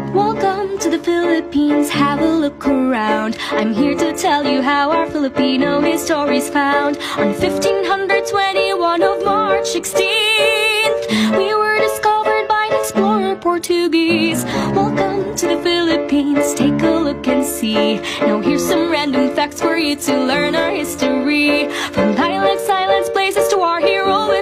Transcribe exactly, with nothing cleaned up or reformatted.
Welcome to the Philippines, have a look around. I'm here to tell you how our Filipino history's found. On fifteen twenty-one of March sixteenth, we were discovered by an explorer Portuguese. Welcome to the Philippines, take a look and see. Now here's some random facts for you to learn our history. From islands, silence, places to our hero